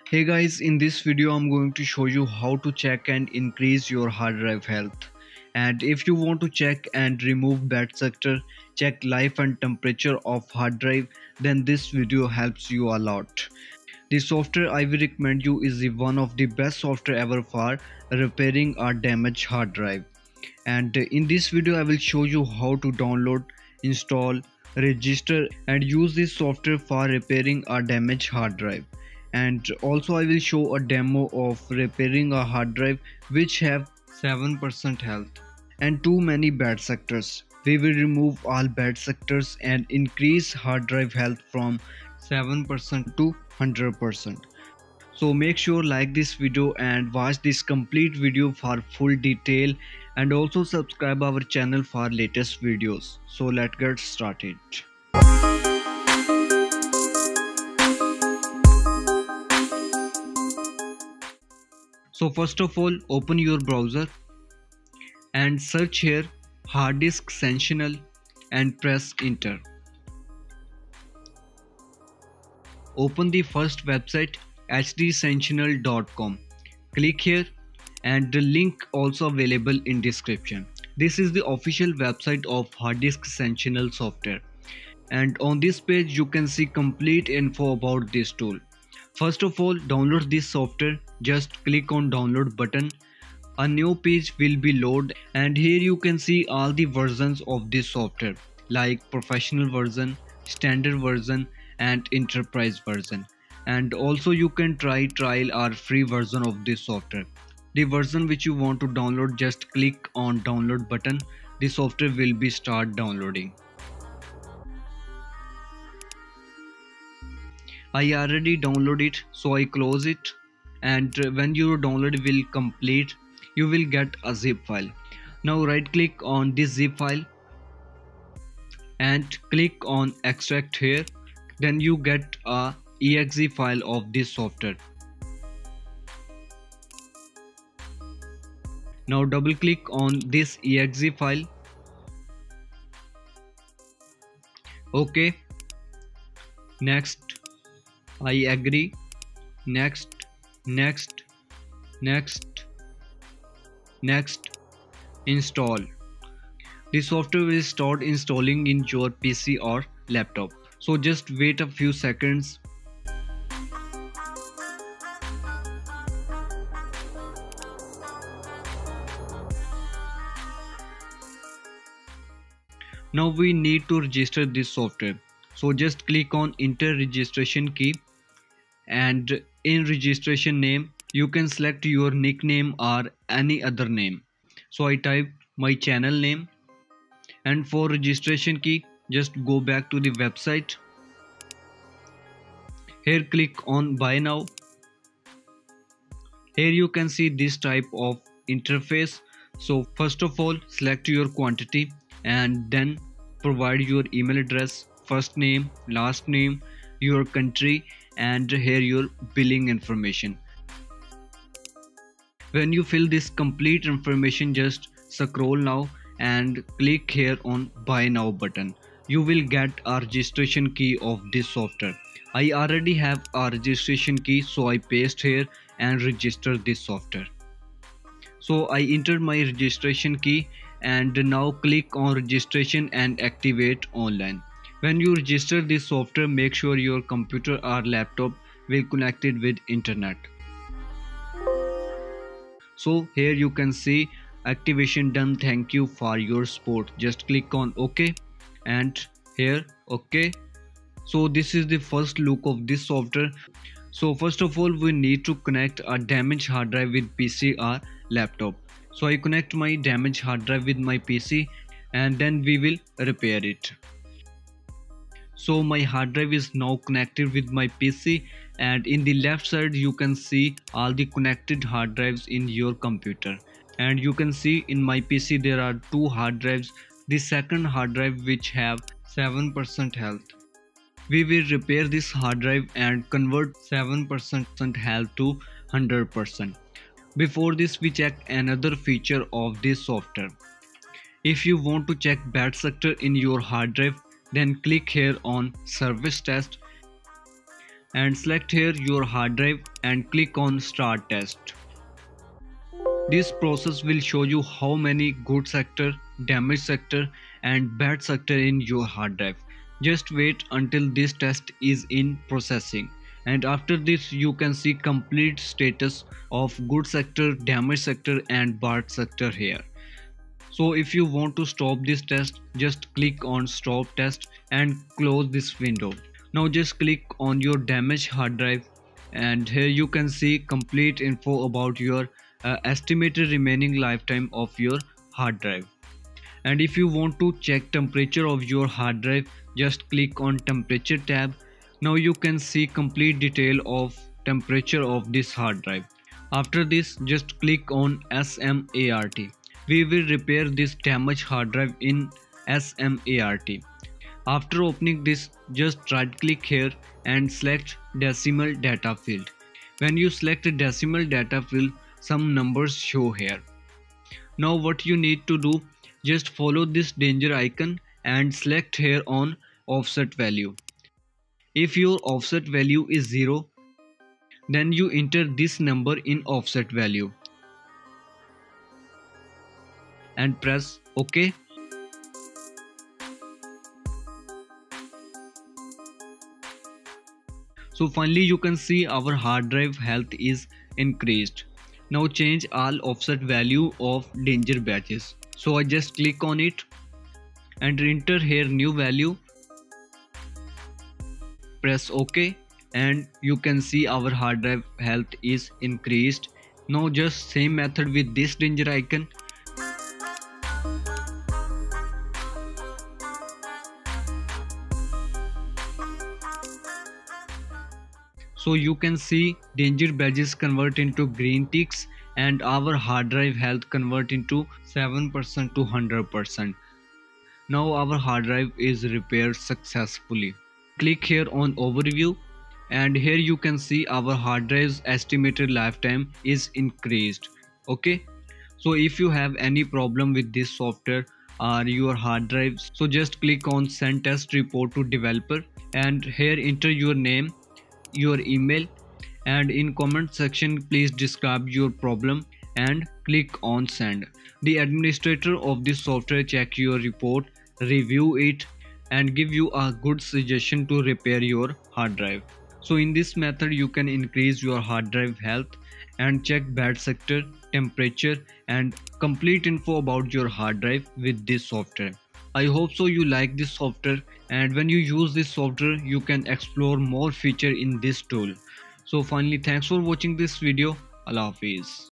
Hey guys, in this video I'm going to show you how to check and increase your hard drive health. And if you want to check and remove bad sector, check life and temperature of hard drive, then this video helps you a lot. The software I will recommend you is one of the best software ever for repairing a damaged hard drive. And in this video I will show you how to download, install, register and use this software for repairing a damaged hard drive. And also I will show a demo of repairing a hard drive which have 7% health and too many bad sectors. We will remove all bad sectors and increase hard drive health from 7% to 100%. So make sure like this video and watch this complete video for full detail, and also subscribe our channel for latest videos. So let's get started. So first of all, open your browser and search here hard disk Sentinel and press enter. Open the first website hdsentinel.com. Click here and the link also available in description. This is the official website of hard disk Sentinel software, and on this page you can see complete info about this tool. First of all, download this software. Just click on download button. A new page will be loaded, and here you can see all the versions of this software like professional version, standard version and enterprise version. And also you can try trial or free version of this software. The version which you want to download, just click on download button. The software will be start downloading. I already downloaded it, so I close it, and when your download will complete, you will get a zip file. Now right click on this zip file and click on extract here. Then you get a exe file of this software. Now double click on this exe file. Okay, next, I agree, next, install. The software will start installing in your PC or laptop, so just wait a few seconds. Now we need to register this software, so just click on enter registration key, and in registration name you can select your nickname or any other name. So I type my channel name, and for registration key just go back to the website. Here click on buy now. Here you can see this type of interface. So first of all, select your quantity and then provide your email address, first name, last name, your country, and here your billing information. When you fill this complete information, just scroll now and click here on buy now button. You will get a registration key of this software. I already have a registration key, so I paste here and register this software. So I entered my registration key, and now click on registration and activate online. When you register this software, make sure your computer or laptop will connected with internet. So here you can see activation done, thank you for your support. Just click on OK and here OK. So this is the first look of this software. So first of all, we need to connect a damaged hard drive with PC or laptop. So I connect my damaged hard drive with my PC, and then we will repair it. So my hard drive is now connected with my PC, and in the left side you can see all the connected hard drives in your computer. And you can see in my PC there are two hard drives. The second hard drive which have 7% health. We will repair this hard drive and convert 7% health to 100%. Before this, we check another feature of this software. If you want to check bad sector in your hard drive, then click here on service test. and select here your hard drive and click on start test. This process will show you how many good sector, damaged sector and bad sector in your hard drive. Just wait until this test is in processing, and after this you can see complete status of good sector, damaged sector and bad sector here. So if you want to stop this test, just click on stop test and close this window. Now just click on your damaged hard drive, and here you can see complete info about your estimated remaining lifetime of your hard drive. And if you want to check temperature of your hard drive, just click on temperature tab. Now you can see complete detail of temperature of this hard drive. After this, just click on SMART. We will repair this damaged hard drive in SMART. After opening this, just right click here and select decimal data field. When you select a decimal data field, some numbers show here. Now what you need to do, just follow this danger icon and select here on offset value. If your offset value is 0, then you enter this number in offset value and press OK. So finally you can see our hard drive health is increased. Now change all offset value of danger batches. So I just click on it and enter here new value. Press OK and you can see our hard drive health is increased. Now just same method with this danger icon. So you can see danger badges convert into green ticks and our hard drive health convert into 7% to 100%. Now our hard drive is repaired successfully. Click here on overview and here you can see our hard drive's estimated lifetime is increased. Okay, so if you have any problem with this software or your hard drives, so just click on send test report to developer and here enter your name, your email, and in comment section please describe your problem and click on send. The administrator of this software check your report, review it and give you a good suggestion to repair your hard drive. So in this method you can increase your hard drive health and check bad sector, temperature and complete info about your hard drive with this software. I hope so you like this software, and when you use this software you can explore more feature in this tool. So finally, thanks for watching this video. Allah Hafiz.